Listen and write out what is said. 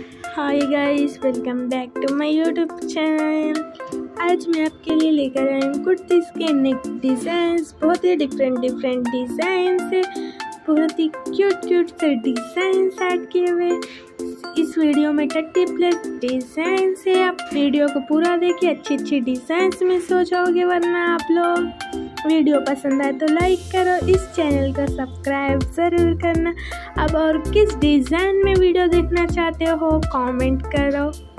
Hi guys, welcome back to my YouTube channel. आज मैं आपके लिए लेकर आई हूँ कुर्तीज़ के नेक डिज़ाइंस। बहुत ही डिफरेंट डिज़ाइन से बहुत ही क्यूट से डिज़ाइंस ऐड किए हुए। इस वीडियो में 30+ डिज़ाइन है। आप वीडियो को पूरा देखिए, अच्छी डिज़ाइंस में सो जाओगे, वरना आप लोग। वीडियो पसंद आए तो लाइक करो, इस चैनल को सब्सक्राइब ज़रूर करना। अब और किस डिज़ाइन में वीडियो देखना चाहते हो कमेंट करो।